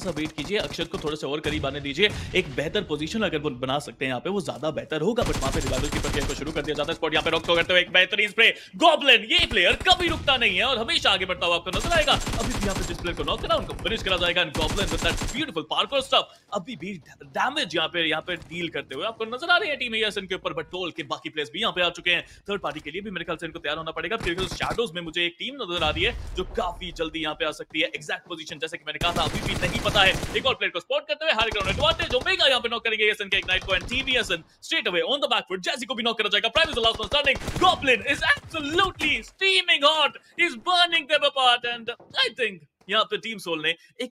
सा वेट कीजिए, अक्षत को थोड़े से और करीब आने दीजिए। एक बेहतर पोजीशन अगर वो बना सकते हैं यहाँ पे, वो ज़्यादा बेहतर होगा। बट वहाँ पे रिवाइवल की प्रक्रिया को शुरू कर दिया जाता है। स्पॉट यहाँ पे रॉक को करते हुए एक बेहतरीन स्प्रे। गॉब्लिन, ये प्लेयर कभी रुकता नहीं है और हमेशा आगे बढ़ता हुआ आपको नजर आएगा। अभी भी यहाँ पे जिस प्लेयर को नॉक करा, उनको फिनिश करा जाएगा। And goblin with that beautiful parkour stuff अभी भी डैमेज यहाँ पे डील करते हुए आपको नजर आ रहे हैं टीम एएसएन के ऊपर। बट टोल के बाकी प्लेयर्स भी यहाँ पे आ चुके हैं। थर्ड पार्टी के लिए भी मेरे ख्याल से इनको तैयार होना पड़ेगा, क्योंकि शैडोज में मुझे एक टीम नजर आ रही है जो काफी जल्दी यहाँ पे आ सकती है। एग्जैक्ट पोजीशन जैसे कि मैंने कहा था अभी भी नहीं पता है। एक और प्लेयर को स्पॉट करते हुए हाई ग्राउंड एडवांटेज ओमेगा यहां पे नॉक करेंगे एएसएन के इग्नाइट को। And TVSN straight away on the back foot जैसी को भी नॉक करा जाएगा। Prime is the last one standing. Goblin is absolutely steaming hot, he is burning them apart. And I think यहां पे टीम सोल ने एक